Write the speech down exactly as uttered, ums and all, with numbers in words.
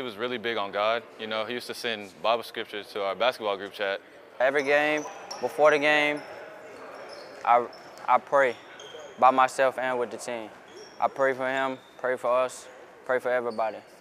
was really big on God. You know, he used to send Bible scriptures to our basketball group chat. Every game, before the game, I, I pray by myself and with the team. I pray for him, pray for us, pray for everybody.